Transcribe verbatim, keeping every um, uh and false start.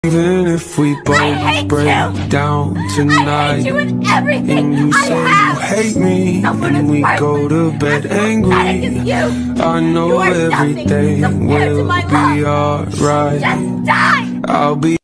Even if we both break you. down tonight, I hate you and everything and you I say have. you hate me, Someone and as we worthless, go to bed as angry, pathetic as you. I know You are nothing everything compared to will my be love. alright. Just die! I'll be